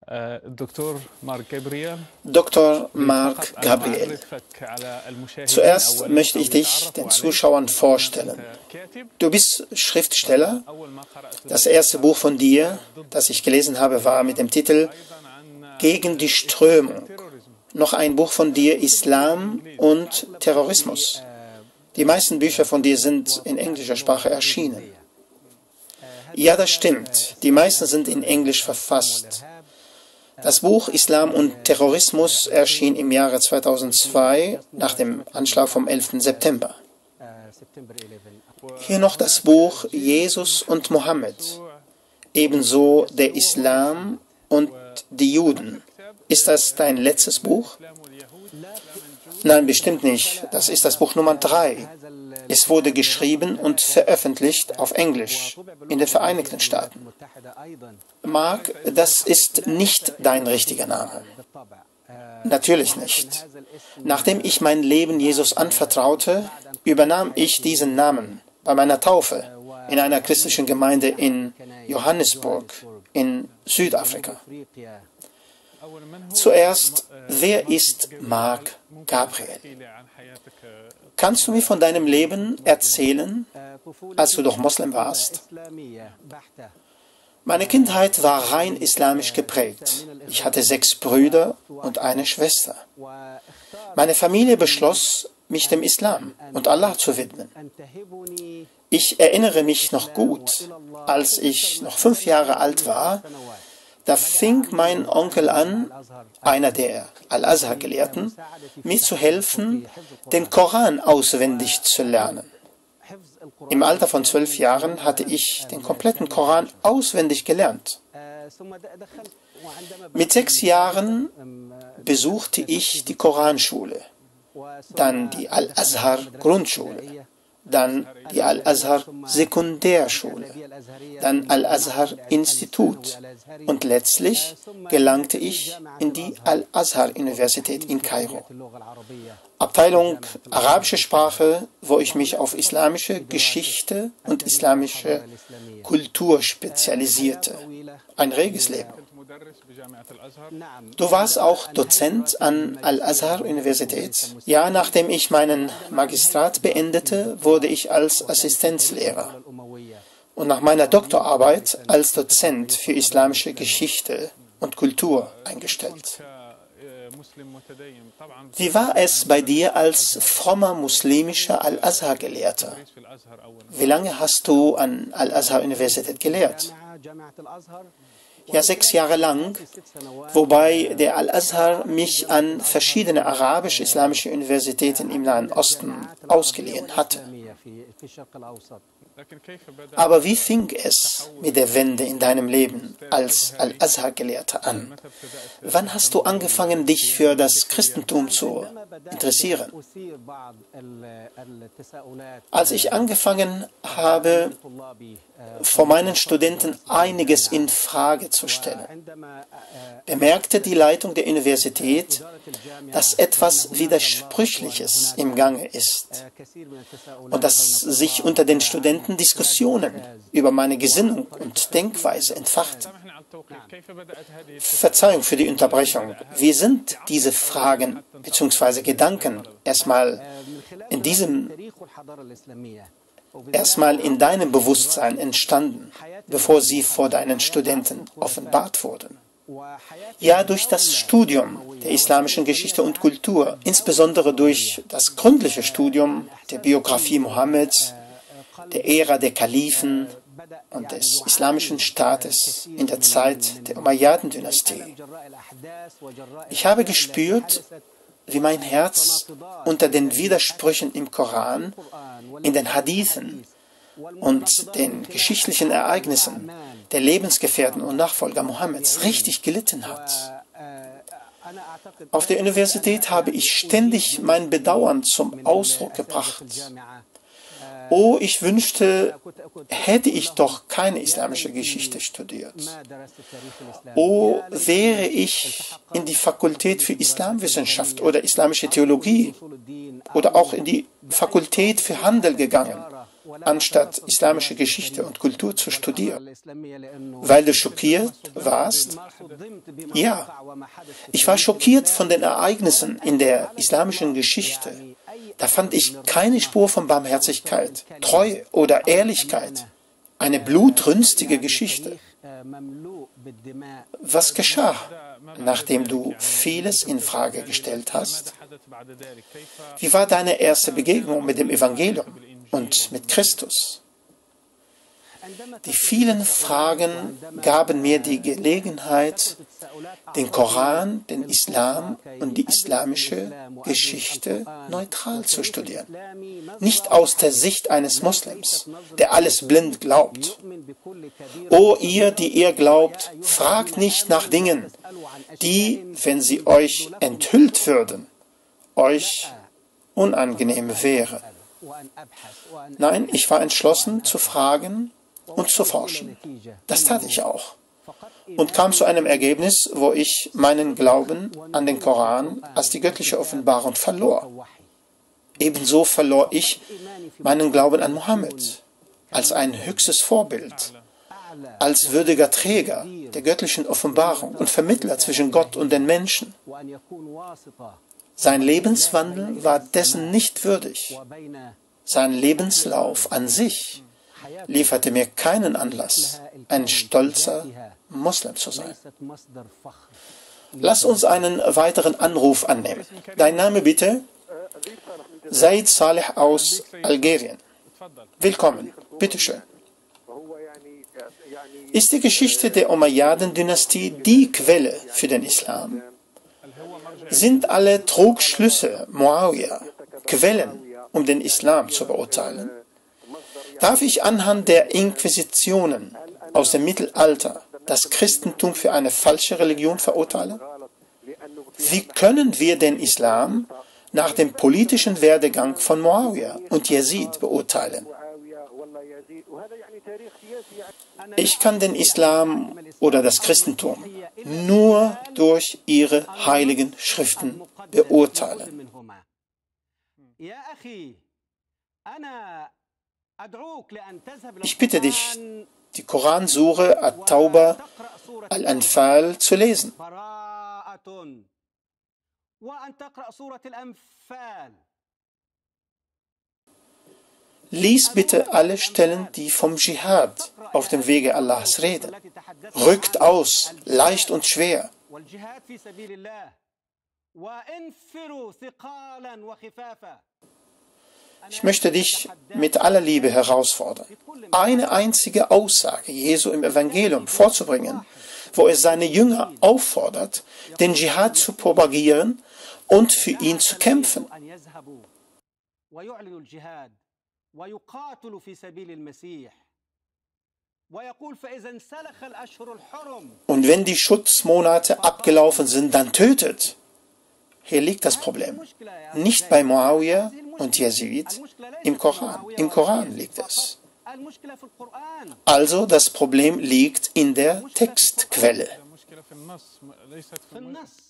Dr. Mark Gabriel. Zuerst möchte ich dich den Zuschauern vorstellen. Du bist Schriftsteller. Das erste Buch von dir, das ich gelesen habe, war mit dem Titel Gegen die Strömung. Noch ein Buch von dir, Islam und Terrorismus. Die meisten Bücher von dir sind in englischer Sprache erschienen. Ja, das stimmt. Die meisten sind in Englisch verfasst. Das Buch Islam und Terrorismus erschien im Jahre 2002 nach dem Anschlag vom 11. September. Hier noch das Buch Jesus und Mohammed, ebenso der Islam und die Juden. Ist das dein letztes Buch? Nein, bestimmt nicht. Das ist das Buch Nummer 3. Es wurde geschrieben und veröffentlicht auf Englisch in den Vereinigten Staaten. Mark, das ist nicht dein richtiger Name. Natürlich nicht. Nachdem ich mein Leben Jesus anvertraute, übernahm ich diesen Namen bei meiner Taufe in einer christlichen Gemeinde in Johannesburg in Südafrika. Zuerst, wer ist Mark Gabriel? Kannst du mir von deinem Leben erzählen, als du doch Moslem warst? Meine Kindheit war rein islamisch geprägt. Ich hatte 6 Brüder und eine Schwester. Meine Familie beschloss, mich dem Islam und Allah zu widmen. Ich erinnere mich noch gut, als ich noch 5 Jahre alt war, da fing mein Onkel an, einer der Al-Azhar-Gelehrten, mir zu helfen, den Koran auswendig zu lernen. Im Alter von 12 Jahren hatte ich den kompletten Koran auswendig gelernt. Mit 6 Jahren besuchte ich die Koranschule, dann die Al-Azhar-Grundschule, dann die Al-Azhar-Sekundärschule, dann Al-Azhar-Institut und letztlich gelangte ich in die Al-Azhar-Universität in Kairo. Abteilung Arabische Sprache, wo ich mich auf islamische Geschichte und islamische Kultur spezialisierte. Ein reges Leben. Du warst auch Dozent an Al-Azhar-Universität? Ja, nachdem ich meinen Magistrat beendete, wurde ich als Assistenzlehrer und nach meiner Doktorarbeit als Dozent für islamische Geschichte und Kultur eingestellt. Wie war es bei dir als frommer muslimischer Al-Azhar-Gelehrter? Wie lange hast du an Al-Azhar-Universität gelehrt? Ja, 6 Jahre lang, wobei der Al-Azhar mich an verschiedene arabisch-islamische Universitäten im Nahen Osten ausgeliehen hatte. Aber wie fing es mit der Wende in deinem Leben als Al-Azhar-Gelehrter an? Wann hast du angefangen, dich für das Christentum zu interessieren? Als ich angefangen habe, vor meinen Studenten einiges in Frage zu stellen, bemerkte die Leitung der Universität, dass etwas Widersprüchliches im Gange ist und dass sich unter den Studenten Diskussionen über meine Gesinnung und Denkweise entfachten. Verzeihung für die Unterbrechung. Wie sind diese Fragen bzw. Gedanken erstmal in deinem Bewusstsein entstanden, bevor sie vor deinen Studenten offenbart wurden? Ja, durch das Studium der islamischen Geschichte und Kultur, insbesondere durch das gründliche Studium der Biografie Mohammeds, der Ära der Kalifen und des islamischen Staates in der Zeit der Umayyaden-Dynastie. Ich habe gespürt, wie mein Herz unter den Widersprüchen im Koran, in den Hadithen und den geschichtlichen Ereignissen der Lebensgefährten und Nachfolger Mohammeds richtig gelitten hat. Auf der Universität habe ich ständig mein Bedauern zum Ausdruck gebracht. Oh, ich wünschte, hätte ich doch keine islamische Geschichte studiert. Oh, wäre ich in die Fakultät für Islamwissenschaft oder islamische Theologie oder auch in die Fakultät für Handel gegangen anstatt islamische Geschichte und Kultur zu studieren? Weil du schockiert warst? Ja, ich war schockiert von den Ereignissen in der islamischen Geschichte. Da fand ich keine Spur von Barmherzigkeit, Treue oder Ehrlichkeit. Eine blutrünstige Geschichte. Was geschah, nachdem du vieles in Frage gestellt hast? Wie war deine erste Begegnung mit dem Evangelium und mit Christus? Die vielen Fragen gaben mir die Gelegenheit, den Koran, den Islam und die islamische Geschichte neutral zu studieren. Nicht aus der Sicht eines Moslems, der alles blind glaubt. O ihr, die ihr glaubt, fragt nicht nach Dingen, die, wenn sie euch enthüllt würden, euch unangenehm wären. Nein, ich war entschlossen zu fragen und zu forschen. Das tat ich auch. Und kam zu einem Ergebnis, wo ich meinen Glauben an den Koran als die göttliche Offenbarung verlor. Ebenso verlor ich meinen Glauben an Mohammed als ein höchstes Vorbild, als würdiger Träger der göttlichen Offenbarung und Vermittler zwischen Gott und den Menschen. Sein Lebenswandel war dessen nicht würdig. Sein Lebenslauf an sich lieferte mir keinen Anlass, ein stolzer Moslem zu sein. Lass uns einen weiteren Anruf annehmen. Dein Name bitte? Said Saleh aus Algerien. Willkommen, bitteschön. Ist die Geschichte der Umayyaden-Dynastie die Quelle für den Islam? Sind alle Trugschlüsse Muawiyah Quellen, um den Islam zu beurteilen? Darf ich anhand der Inquisitionen aus dem Mittelalter das Christentum für eine falsche Religion verurteilen? Wie können wir den Islam nach dem politischen Werdegang von Muawiyah und Yazid beurteilen? Ich kann den Islam oder das Christentum nur durch ihre heiligen Schriften beurteilen. Ich bitte dich, die Koransure At-Tauba Al-Anfal zu lesen. Lies bitte alle Stellen, die vom Dschihad auf dem Wege Allahs reden. Rückt aus, leicht und schwer. Ich möchte dich mit aller Liebe herausfordern, eine einzige Aussage Jesu im Evangelium vorzubringen, wo er seine Jünger auffordert, den Dschihad zu propagieren und für ihn zu kämpfen. Und wenn die Schutzmonate abgelaufen sind, dann tötet. Hier liegt das Problem. Nicht bei Muawiyah und Yazid, im Koran. Im Koran liegt es. Also das Problem liegt in der Textquelle.